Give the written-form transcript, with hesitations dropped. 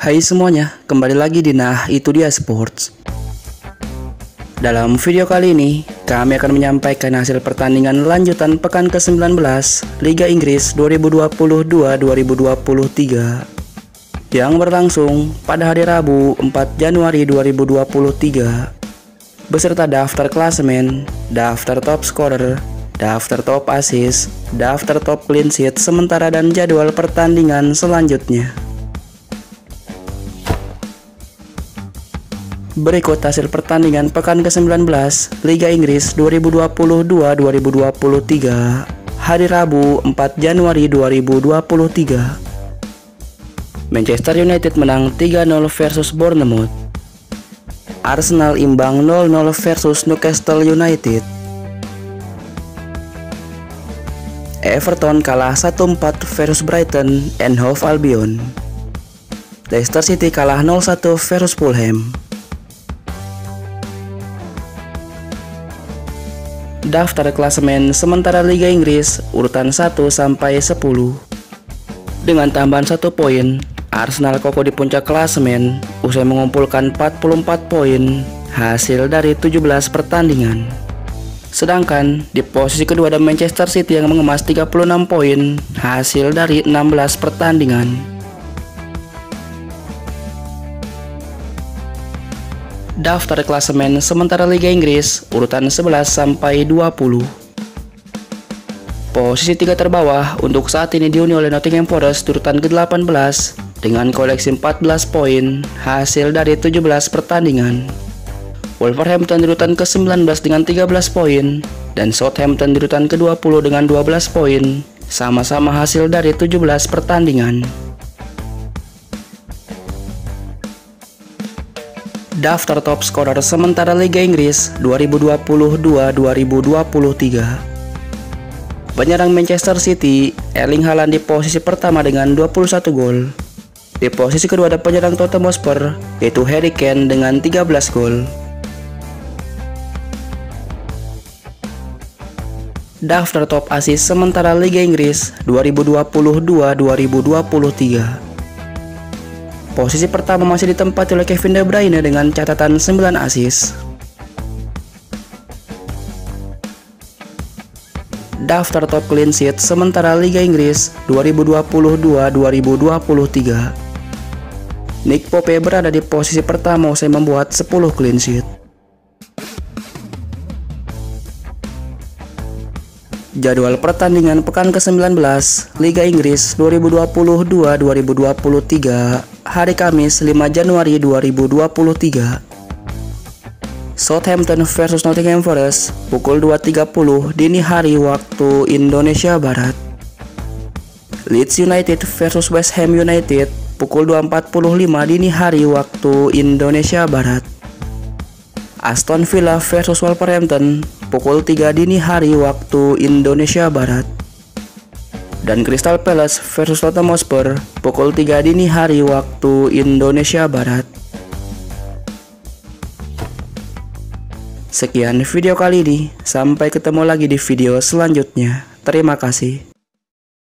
Hai semuanya, kembali lagi di Nah Itu Dia Sports. Dalam video kali ini, kami akan menyampaikan hasil pertandingan lanjutan pekan ke-19 Liga Inggris 2020-2023 yang berlangsung pada hari Rabu 4 Januari 2023 beserta daftar klasemen, daftar top scorer, daftar top assist, daftar top clean sheet sementara dan jadwal pertandingan selanjutnya. Berikut hasil pertandingan pekan ke-19 Liga Inggris 2020-2023 hari Rabu 4 Januari 2023. Manchester United menang 3-0 versus Bournemouth. Arsenal imbang 0-0 versus Newcastle United. Everton kalah 1-4 versus Brighton and Hove Albion. Leicester City kalah 0-1 versus Fulham. Daftar klasemen sementara Liga Inggris urutan 1 sampai 10. Dengan tambahan 1 poin, Arsenal kokoh di puncak klasemen usai mengumpulkan 44 poin hasil dari 17 pertandingan. Sedangkan di posisi kedua ada Manchester City yang mengemas 36 poin hasil dari 16 pertandingan. Daftar klasemen sementara Liga Inggris urutan 11 sampai 20. Posisi 3 terbawah untuk saat ini dihuni oleh Nottingham Forest urutan ke-18 dengan koleksi 14 poin hasil dari 17 pertandingan. Wolverhampton di urutan ke-19 dengan 13 poin dan Southampton di urutan ke-20 dengan 12 poin, sama-sama hasil dari 17 pertandingan. Daftar top scorer sementara Liga Inggris 2022-2023. Penyerang Manchester City, Erling Haaland di posisi pertama dengan 21 gol. Di posisi kedua ada penyerang Tottenham Hotspur, yaitu Harry Kane dengan 13 gol. Daftar top assist sementara Liga Inggris 2022-2023. Posisi pertama masih ditempati oleh Kevin De Bruyne dengan catatan 9 assist. Daftar top clean sheet sementara Liga Inggris 2022-2023. Nick Pope berada di posisi pertama usai membuat 10 clean sheet. Jadwal pertandingan pekan ke-19 Liga Inggris 2020-2023 hari Kamis 5 Januari 2023. Southampton versus Nottingham Forest pukul 2.30 dini hari waktu Indonesia Barat. Leeds United versus West Ham United pukul 2.45 dini hari waktu Indonesia Barat. Aston Villa versus Wolverhampton pukul 3 dini hari waktu Indonesia Barat. Dan Crystal Palace versus Tottenham Hotspur pukul 3 dini hari waktu Indonesia Barat. Sekian video kali ini, sampai ketemu lagi di video selanjutnya. Terima kasih.